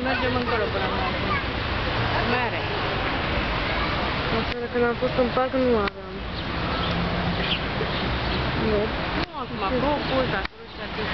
mergem încolo până la urmă. Mere. Aseară când am fost în parc nu aveam. Nu, acum, acolo, acolo și atât.